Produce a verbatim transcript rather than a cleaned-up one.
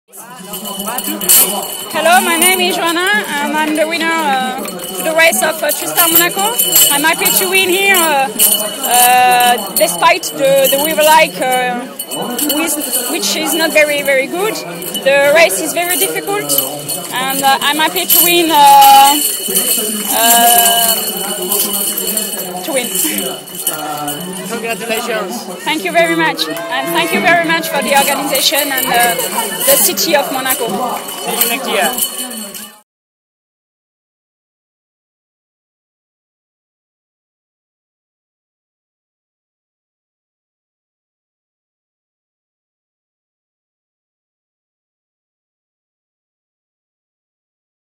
Hello, my name is Johanna and I'm the winner uh, to the race of uh, TriStar Monaco. I'm happy to win here uh, uh, despite the, the weather like uh, which is not very very good. The race is very difficult and uh, I'm happy to win uh, uh, to win. Congratulations. Thank you very much, and thank you very much for the organization and uh, the city of Monaco. See you next year.